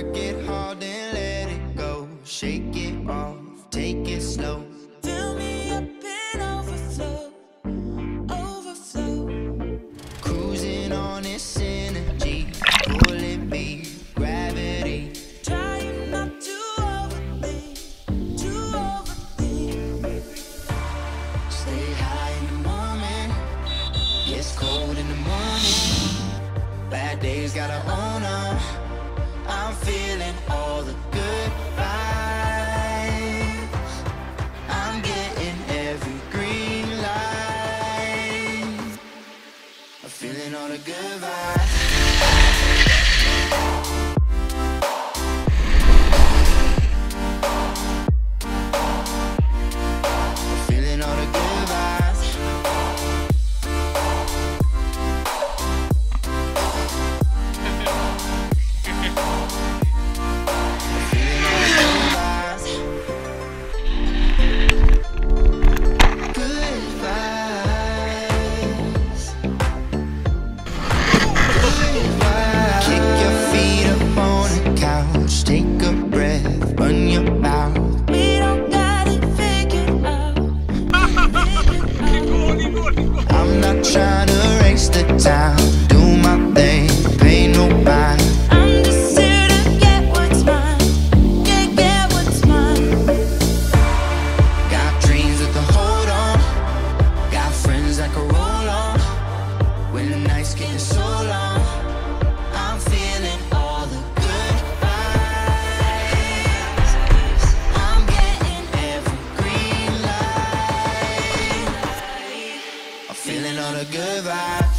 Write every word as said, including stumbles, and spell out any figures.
Work it hard and let it go. Shake it off, take it slow. Fill me up and overflow, overflow. Cruising on this energy, pulling me, gravity. Trying not to overthink, to overthink. Stay high in the moment, gets cold in the morning. Bad days gotta own 'em. I'm feeling all the good vibes. I'm getting every green light. I'm feeling all the good vibes. I'm feeling all the good vibes. Take a breath, run your mouth. We don't got it figured out. I'm not trying to race the town. Do my thing, pay no mind. I'm just here to get what's mine. Get, get what's mine. Got dreams with the hold on. Got friends that can roll on. When the night's getting so long, I'm feeling all the good vibes. I'm getting every green light. I'm feeling all the good vibes.